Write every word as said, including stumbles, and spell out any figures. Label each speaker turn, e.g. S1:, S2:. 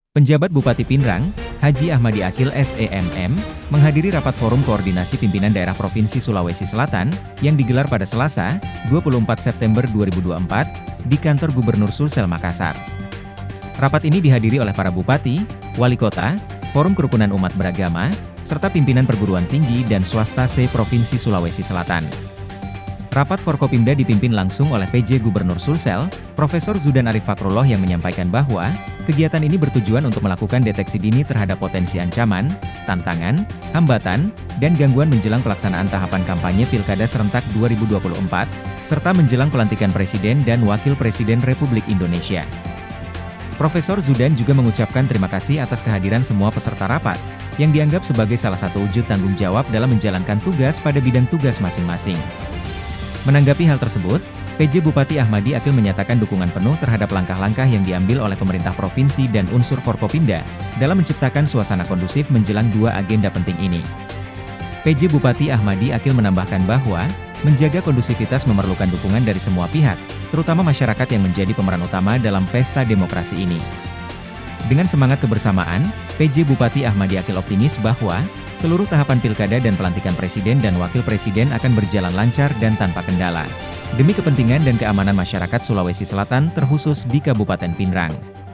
S1: Penjabat Bupati Pinrang, Haji Ahmadi Akil S E M M, menghadiri rapat Forum Koordinasi Pimpinan Daerah Provinsi Sulawesi Selatan, yang digelar pada Selasa, dua puluh empat September dua ribu dua puluh empat, di kantor Gubernur Sulsel Makassar. Rapat ini dihadiri oleh para bupati, wali kota, forum kerukunan umat beragama, serta pimpinan perguruan tinggi dan swasta se-Provinsi Sulawesi Selatan. Rapat Forkopimda dipimpin langsung oleh P J Gubernur Sulsel, Profesor Zudan Arif Fakrullah yang menyampaikan bahwa, kegiatan ini bertujuan untuk melakukan deteksi dini terhadap potensi ancaman, tantangan, hambatan, dan gangguan menjelang pelaksanaan tahapan kampanye Pilkada Serentak dua ribu dua puluh empat, serta menjelang pelantikan Presiden dan Wakil Presiden Republik Indonesia. Profesor Zudan juga mengucapkan terima kasih atas kehadiran semua peserta rapat, yang dianggap sebagai salah satu wujud tanggung jawab dalam menjalankan tugas pada bidang tugas masing-masing. Menanggapi hal tersebut, P J Bupati Ahmadi Akil menyatakan dukungan penuh terhadap langkah-langkah yang diambil oleh pemerintah provinsi dan unsur Forkopimda dalam menciptakan suasana kondusif menjelang dua agenda penting ini. P J Bupati Ahmadi Akil menambahkan bahwa, menjaga kondusivitas memerlukan dukungan dari semua pihak, terutama masyarakat yang menjadi pemeran utama dalam pesta demokrasi ini. Dengan semangat kebersamaan, P J Bupati Ahmadi Akil optimis bahwa, seluruh tahapan pilkada dan pelantikan presiden dan wakil presiden akan berjalan lancar dan tanpa kendala, demi kepentingan dan keamanan masyarakat Sulawesi Selatan terkhusus di Kabupaten Pinrang.